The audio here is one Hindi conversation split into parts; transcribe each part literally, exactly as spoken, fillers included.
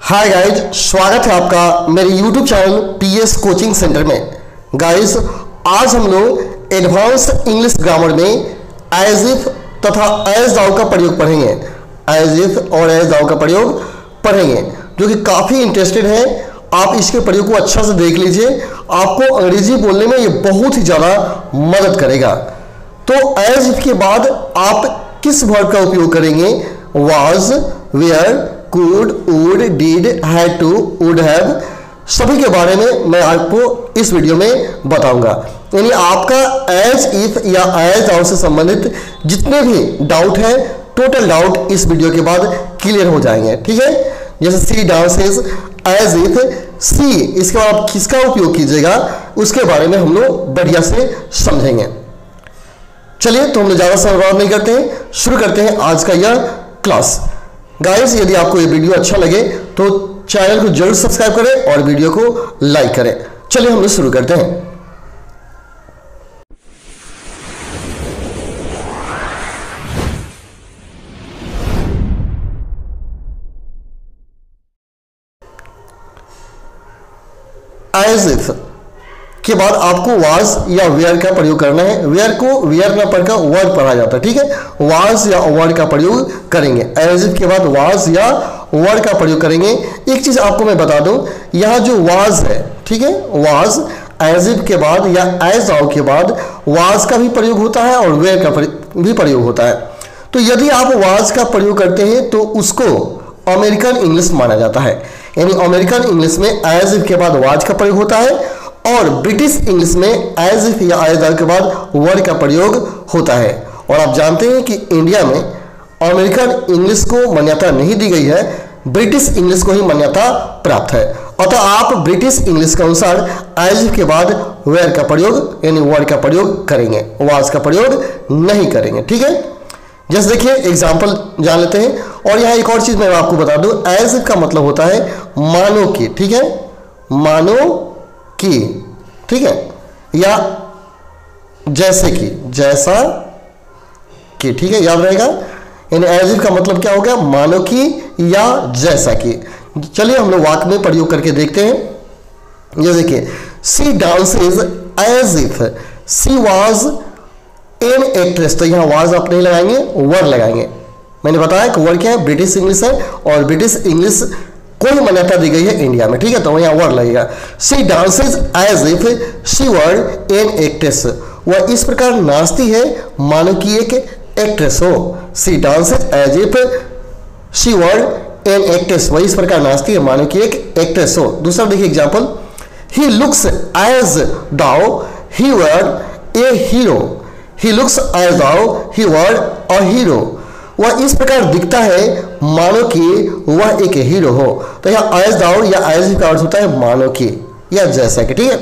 हाय गाइज, स्वागत है आपका मेरे YouTube channel PS coaching centre में। गाइज आज हम लोग एडवांस इंग्लिश ग्रामर में एज इफ तथा एज दाउ का प्रयोग पढ़ेंगे। एज इफ और एज दाउ का प्रयोग पढ़ेंगे जो कि काफ़ी इंटरेस्टेड है। आप इसके प्रयोग को अच्छा से देख लीजिए, आपको अंग्रेजी बोलने में ये बहुत ही ज़्यादा मदद करेगा। तो एज इफ के बाद आप किस वर्ब का उपयोग करेंगे? Was, were, could, would, did, had to, would have, सभी के बारे में मैं आपको इस वीडियो में बताऊंगा। यानी आपका एज इफ या एज आउट से संबंधित जितने भी डाउट है, टोटल डाउट इस वीडियो के बाद क्लियर हो जाएंगे। ठीक है, जैसे she dances, as if, she, इसके बाद आप किसका उपयोग कीजिएगा उसके बारे में हम लोग बढ़िया से समझेंगे। चलिए तो हम लोग ज़्यादा समय बर्बाद नहीं करते हैं, शुरू करते हैं आज का यह क्लास। गाइस यदि आपको ये वीडियो अच्छा लगे तो चैनल को जरूर सब्सक्राइब करें और वीडियो को लाइक करें। चलिए हम लोग शुरू करते हैं। एज इफ के बाद आपको वाज या वेयर का प्रयोग करना है। वेयर को वेयर ना पढ़कर वर्ड पढ़ा जाता है। ठीक है, वाज या वर्ड का प्रयोग करेंगे। एज इफ के बाद वाज या वर्ड का प्रयोग करेंगे। एक चीज आपको मैं बता दूं, यहाँ जो वाज है, ठीक है, वाज एज इफ के बाद या एज आउ के बाद वाज का भी प्रयोग होता है और वेयर का भी प्रयोग होता है। तो यदि आप वाज का प्रयोग करते हैं तो उसको अमेरिकन इंग्लिश माना जाता है। यानी अमेरिकन इंग्लिश में एज इफ के बाद वाज का प्रयोग होता है और ब्रिटिश इंग्लिश में एज इफ या एज आउ के बाद वर्ड का प्रयोग होता है। और आप जानते हैं कि इंडिया में अमेरिकन इंग्लिश को मान्यता नहीं दी गई है, ब्रिटिश इंग्लिश को ही मान्यता प्राप्त है। अतः आप ब्रिटिश इंग्लिश के अनुसार एज इफ के बाद वेयर का प्रयोग यानी वर्ड का प्रयोग करेंगे, वाज का प्रयोग नहीं करेंगे। ठीक है, जैसे देखिए एग्जाम्पल जान लेते हैं। और यहाँ एक और चीज मैं आपको बता दूं, एज इफ का मतलब होता है मानो कि। ठीक है, मानो कि, ठीक है, या जैसे कि, जैसा कि। ठीक है, याद रहेगा। यानी एज इफ का मतलब क्या हो गया? मानो कि या जैसा कि। चलिए हम लोग वाक्य में प्रयोग करके देखते हैं। ये देखिए, she dances as if she was an actress. तो यहाँ वाज आप नहीं लगाएंगे, वर्ड लगाएंगे। मैंने बताया कि वर्ड क्या है? ब्रिटिश इंग्लिश है और ब्रिटिश इंग्लिश कोई मान्यता दी गई है इंडिया में। ठीक है, तो यहाँ वर्ड लगेगा। She dances as if she were an actress. वह इस प्रकार नाचती है मानो कि एक एक्ट्रेस हो। She dances as if she were an actress. वह इस प्रकार नाचती है मानो कि एक एक्ट्रेस हो। दूसरा देखिए example, he looks as though he were a hero. He looks as though he were a hero. वह इस प्रकार दिखता है मानो कि वह एक हीरो हो। तो यहाँ एज दाउ या एज इफ का अर्थ होता है मानो कि या जैसा कि। ठीक है,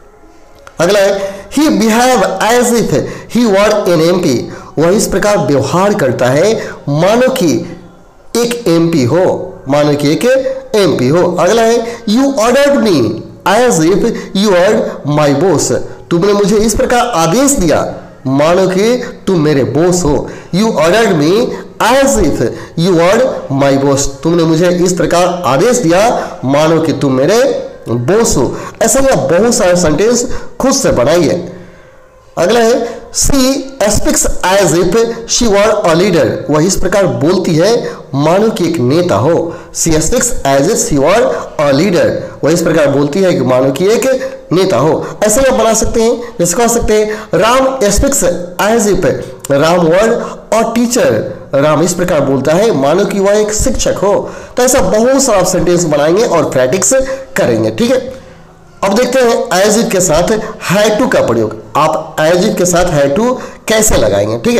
अगला है, he behave as if he were an MP. वह इस प्रकार व्यवहार करता है मानो कि एक एमपी हो, मानो कि एक एमपी हो। अगला है, you ordered me as if you are my boss. तुमने मुझे इस प्रकार आदेश दिया मानो कि तुम मेरे बॉस हो। You ordered me as if you are my boss. तुमने मुझे इस प्रकार आदेश दिया मानो कि तुम मेरे बॉस हो। ऐसा ही आप बहुत सारे सेंटेंस खुद से बनाइए। अगला है, she speaks as if she were a leader. वह इस प्रकार बोलती है मानो कि एक नेता हो। She speaks as if she were a leader. वह इस प्रकार बोलती है कि मानो कि एक नेता हो। ऐसे आप बना सकते हैं, जैसे कह सकते हैं, Ram speaks as if Ram were a teacher. Ram इस प्रकार बोलता है मानो कि वह एक शिक्षक हो। तो ऐसा बहुत सारा सेंटेंस बनाएंगे और प्रैक्टिस करेंगे। ठीक है, अब देखते हैं एज इफ के साथ हैड टू का प्रयोग। आप एज इफ के साथ हैड टू कैसे लगाएंगे? ठीक है,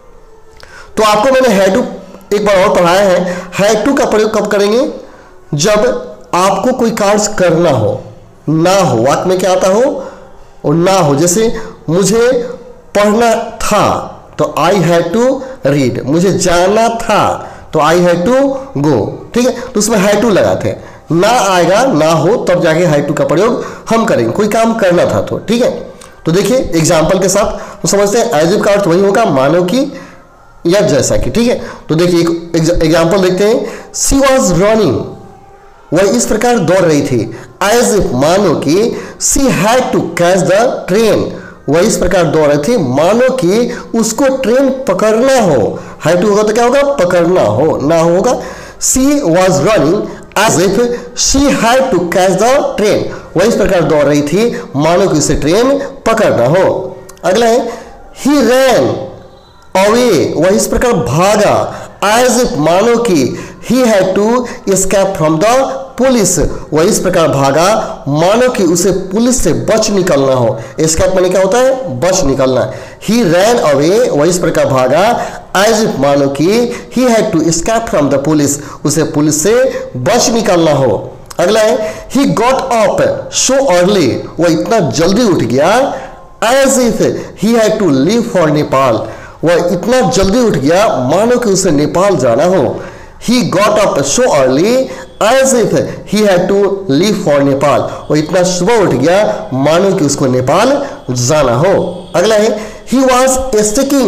तो आपको मैंने हैड टू एक बार और पढ़ाया है। हैड टू का प्रयोग कब करेंगे? जब आपको कोई कार्य करना हो, ना हो, वाक्य में क्या आता हो? और ना हो। जैसे मुझे पढ़ना था तो आई हैड टू रीड। मुझे जाना था तो आई हैड टू गो। ठीक है, तो उसमें हैड टू लगाते हैं। ना आएगा, ना हो, तब जाके हैड टू का प्रयोग हम करेंगे। कोई काम करना था तो। ठीक है, तो देखिए एग्जाम्पल के साथ तो समझते हैं एज इफ का अर्थ वही होगा मानो कि या जैसा कि। ठीक है, तो देखिए एक एग्जाम्पल देखते हैं। सी वॉज रनिंग वह इस प्रकार दौड़ रही थी, एज इफ मानो कि she had to catch the train, वह इस प्रकार दौड़ रही थी मानो कि उसको ट्रेन पकड़ना हो। हैड टू होगा तो क्या होगा, पकड़ना हो, ना होगा। She was running as if she had to catch the train, वह इस प्रकार दौड़ रही थी मानो कि उसे ट्रेन पकड़ना हो। अगला है ही रैन अवे, वह इस प्रकार भागा, एज इफ मानो कि he had to escape from the police, वह इस प्रकार भागा मानो कि उसे पुलिस से बच निकलना हो। एस्केप माने क्या होता है, बच निकलना। ही रैन अवे, वह इस प्रकार भागा, एज इफ मानो कि he had to escape from the police, उसे पुलिस से बच निकलना हो। अगला है he got up so early, वह इतना जल्दी उठ गया, as if he had to leave for Nepal, वह इतना जल्दी उठ गया मानो कि उसे नेपाल जाना हो। He got up so early as if he had to leave for Nepal, वह इतना सुबह उठ गया मानो कि उसको नेपाल जाना हो। अगला है he was speaking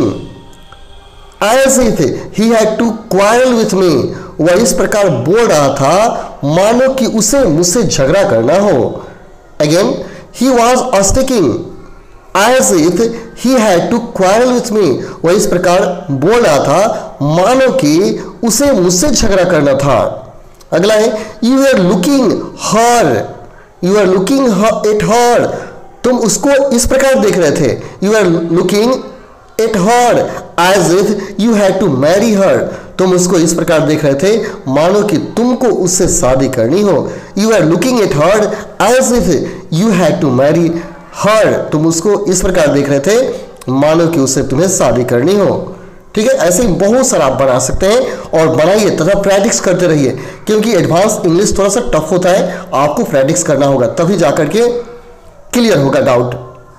as if he had to quarrel with me, वह इस प्रकार बोल रहा था मानो कि उसे मुझसे झगड़ा करना हो। Again he was speaking as if he had to quarrel with me, वह इस प्रकार बोल रहा था मानो कि उसे मुझसे झगड़ा करना था। अगला है you are looking her, you are looking at her, तुम उसको इस प्रकार देख रहे थे। You are looking at her as if you had to marry her, तुम उसको इस प्रकार देख रहे थे मानो कि तुमको उससे शादी करनी हो। You are looking at her as if you had to marry her, तुम उसको इस प्रकार देख रहे थे मानो कि उससे तुम्हें शादी करनी हो। ठीक है, ऐसे ही बहुत सारा आप बना सकते हैं और बनाइए तथा प्रैक्टिस करते रहिए, क्योंकि एडवांस इंग्लिश थोड़ा सा टफ होता है, आपको प्रैक्टिस करना होगा तभी जाकर के क्लियर होगा डाउट।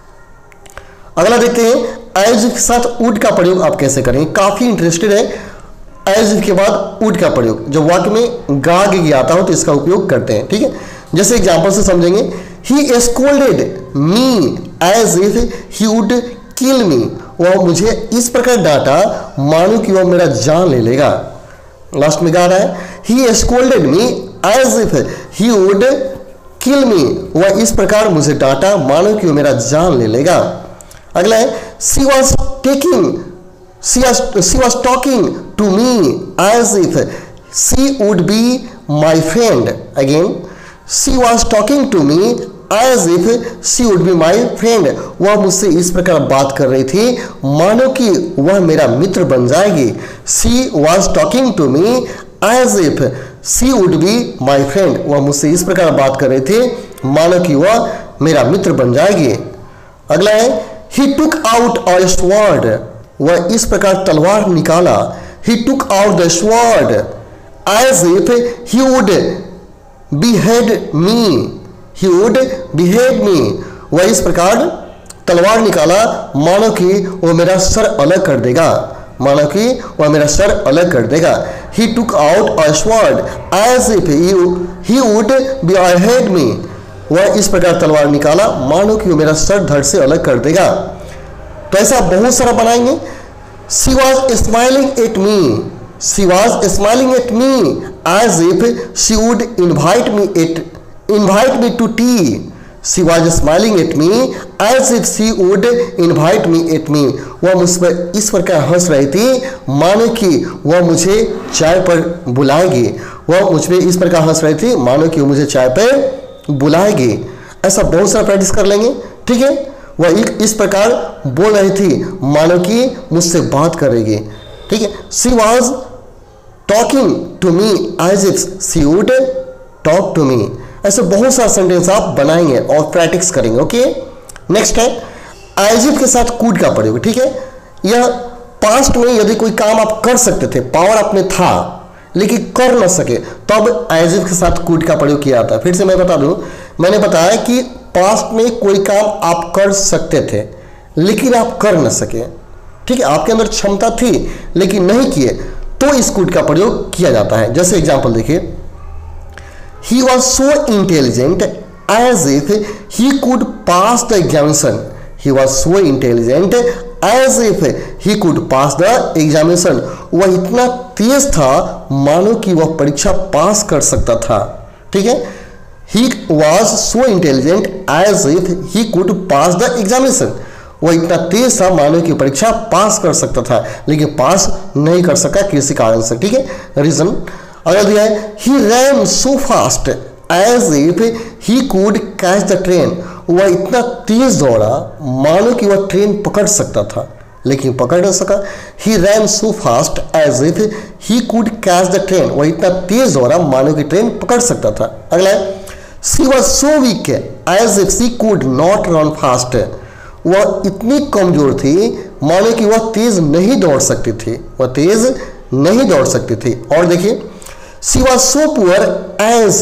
अगला देखते हैं एज के साथ वुड का प्रयोग आप कैसे करेंगे। काफी इंटरेस्टेड है, एज के बाद वुड का प्रयोग जब वाक्य में गा गे आता हो तो इसका उपयोग करते हैं। ठीक है, जैसे एग्जाम्पल से समझेंगे he scolded me as if he would kill me, वह मुझे इस प्रकार डांटा मानो कि वह मेरा जान ले लेगा। लास्ट में गा रहा है he scolded me as if he would kill me, वह इस प्रकार मुझे डांटा मानो कि वह मेरा जान ले लेगा। अगला है she was taking she was talking to me as if she would be my friend. Again she was talking to me as if she would be my friend, वह मुझसे इस प्रकार बात कर रही थी मानो कि वह मेरा मित्र बन जाएगी। She was talking to me as if she would be my friend, वह मुझसे इस प्रकार बात कर रही थी मानो कि वह मेरा मित्र बन जाएगी। अगला है ही टुक आउट अ स्वॉर्ड, वह इस प्रकार तलवार निकाला। He took out the sword as if he would behead me, he would behead me, वह इस प्रकार तलवार निकाला मानो कि वह मेरा सर अलग कर देगा, मानो कि वह मेरा सर अलग कर देगा। he took out a sword as if he, he would behead me, वह इस प्रकार तलवार निकाला मानो कि वह मेरा सर धड़ से अलग कर देगा। तो ऐसा बहुत सारा बनाएंगे। she was smiling at me, she was smiling at me as if she would invite me at invite me to tea, she was smiling at me as if she would invite me at me, वह मुझ पर इस प्रकार हंस रही थी मानो कि वह मुझे चाय पर बुलाएगी, वह मुझ पर इस प्रकार हंस रही थी मानो कि वह मुझे चाय पर बुलाएगी। ऐसा बहुत सारा प्रैक्टिस कर लेंगे। ठीक है, वह इस प्रकार बोल रही थी मानो कि मुझसे बात करेगी। ठीक है, she was talking to me as if she would talk to me. ऐसे बहुत सारा सेंटेंस आप बनाएंगे और प्रैक्टिस करेंगे। ओके, नेक्स्ट है एज इफ के साथ कुड का प्रयोग। ठीक है, यह पास्ट में यदि कोई काम आप कर सकते थे, पावर आप में था लेकिन कर न सके, तब एज इफ के साथ कुड का प्रयोग किया जाता है। फिर से मैं बता दूं, मैंने बताया कि पास्ट में कोई काम आप कर सकते थे लेकिन आप कर न सके। ठीक है, आपके अंदर क्षमता थी लेकिन नहीं किए, तो इस कुड का प्रयोग किया जाता है। जैसे एग्जांपल देखिए, he was so intelligent as if he could pass the examination, he was so intelligent as if he could pass the examination, वह इतना तेज था मानो कि वह परीक्षा पास कर सकता था। ठीक है। He was so intelligent as if he could pass the examination, वह इतना तेज था मानो कि परीक्षा पास कर सकता था, लेकिन पास नहीं कर सका किसी कारण से, ठीक है। रीजन अगर दिया है, he ran so fast as if he could catch the train, वह इतना तेज दौड़ा मानो कि वह ट्रेन पकड़ सकता था, लेकिन पकड़ नहीं सका। He ran so fast as if he could catch the train, वह इतना तेज दौड़ा मानो कि ट्रेन पकड़ सकता था। अगला है, she was so weak as if she could not run fast, वह इतनी कमजोर थी मानो कि वह तेज नहीं दौड़ सकती थी, वह तेज नहीं दौड़ सकती थी। और देखिए, she was so poor as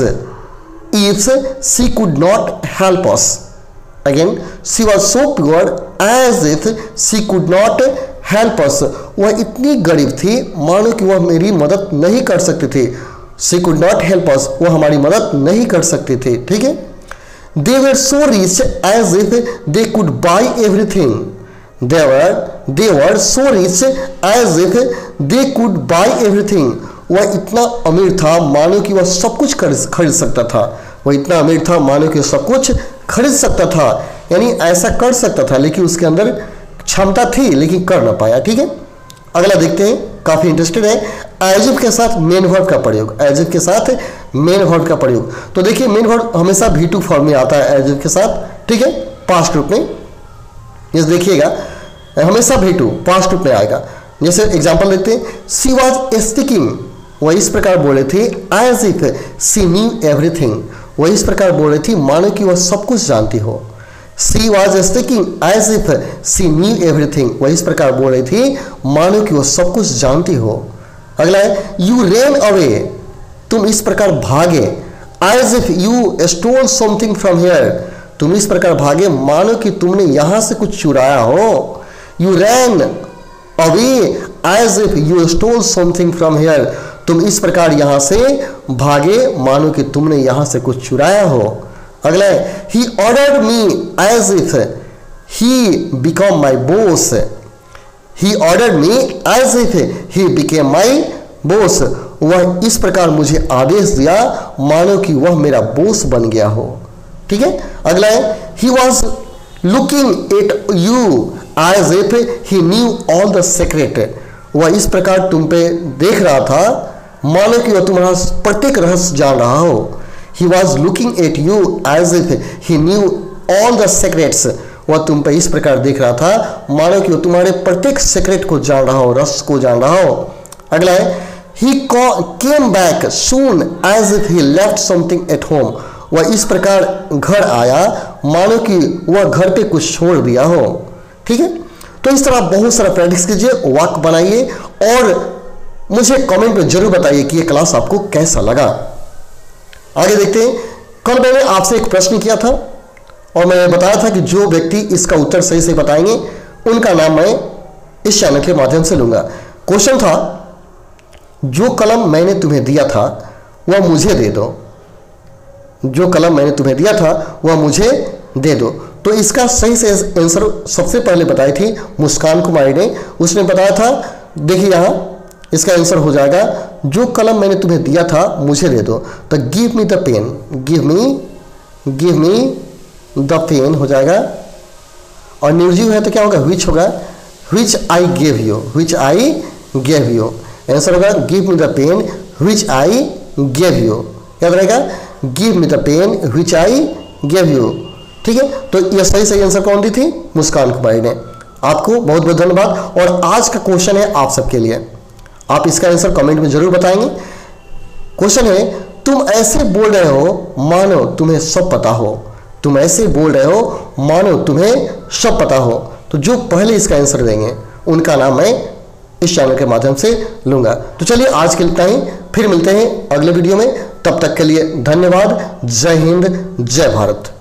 if she could not help us, again she was so poor as if she could not help us, वह इतनी गरीब थी मानो कि वह मेरी मदद नहीं कर सकती थी। She could not help us, वह हमारी मदद नहीं कर सकती थी, ठीक है। They were so rich as if they could buy everything. They were they were so rich as if they could buy everything. वह इतना अमीर था मानो कि वह सब कुछ खरीद सकता था, वह इतना अमीर था मानो कि सब कुछ खरीद सकता था, यानी ऐसा कर सकता था, लेकिन उसके अंदर क्षमता थी लेकिन कर ना पाया, ठीक है। अगला देखते हैं, काफी इंटरेस्टेड है, एज इफ के साथ मेन वर्ब का प्रयोग, एज इफ के साथ मेन वर्ब का प्रयोग। तो देखिए, मेन वर्ब हमेशा वी टू फॉर्म में आता है एज इफ के साथ, ठीक है, पास्ट ग्रुप में। जैसे देखिएगा, हमेशा वी टू पास्ट ग्रुप में आएगा। जैसे एग्जांपल देखते हैं, शी वाज स्पीकिंग, वह इस प्रकार बोले थे, as if she knew everything, वह इस प्रकार बोल रही थी मानो कि वह सब कुछ जानती हो। She was speaking as if she knew everything, वह इस प्रकार बोल रही थी मानो कि वह सब कुछ जानती हो। अगला है, यू रेन अवे, तुम इस प्रकार भागे, as if you stole something from here, तुम इस प्रकार भागे मानो कि तुमने यहां से कुछ चुराया हो। You ran away as if you stole something from here, तुम इस प्रकार यहां से भागे मानो कि तुमने यहां से कुछ चुराया हो। अगला है, he ordered me as if he become my boss, he ordered me as if he became my boss, वह इस प्रकार मुझे आदेश दिया मानो कि वह मेरा बॉस बन गया हो, ठीक है। अगला है, he was looking at you as if he knew all the secret, वह इस प्रकार तुम पे देख रहा था मानो कि वह तुम्हारा प्रत्येक रहस्य जान रहा हो। He was looking at you as if he knew all the secrets, वह तुम पे इस प्रकार देख रहा था मानो कि वह तुम्हारे प्रत्येक सीक्रेट को जान रहा हो, रहस्य को जान रहा हो। अगला है, he came back soon as if he left something at home, वह इस प्रकार घर आया मानो कि वह घर पे कुछ छोड़ दिया हो, ठीक है। तो इस तरह बहुत सारा प्रैक्टिस कीजिए, वाक्य बनाइए और मुझे कमेंट में जरूर बताइए कि यह क्लास आपको कैसा लगा। आगे देखते हैं, कल मैंने आपसे एक प्रश्न किया था और मैंने बताया था कि जो व्यक्ति इसका उत्तर सही से बताएंगे उनका नाम मैं इस चैनल के माध्यम से लूंगा। क्वेश्चन था, जो कलम मैंने तुम्हें दिया था वह मुझे दे दो, जो कलम मैंने तुम्हें दिया था वह मुझे दे दो। तो इसका सही से आंसर सबसे पहले बताई थी मुस्कान कुमारी ने, उसने बताया था, देखिए यहाँ इसका आंसर हो जाएगा, जो कलम मैंने तुम्हें दिया था मुझे दे दो। तो give me the pen, give me give me the pen हो जाएगा। और निर्जीव है तो क्या होगा, विच होगा, which I gave you, which I gave you. Answer होगा give me the pen which I gave you, याद रहेगा, give me the pen which I gave you, ठीक है। तो यह सही सही आंसर कौन दी थी, मुस्कान कुमारी ने। आपको बहुत बहुत धन्यवाद। और आज का क्वेश्चन है आप सबके लिए, आप इसका आंसर कमेंट में जरूर बताएंगे। क्वेश्चन है, तुम ऐसे बोल रहे हो मानो तुम्हें सब पता हो, तुम ऐसे बोल रहे हो मानो तुम्हें सब पता हो। तो जो पहले इसका आंसर देंगे उनका नाम मैं इस चैनल के माध्यम से लूंगा। तो चलिए आज के लिए इतना ही, फिर मिलते हैं अगले वीडियो में, तब तक के लिए धन्यवाद। जय हिंद, जय भारत।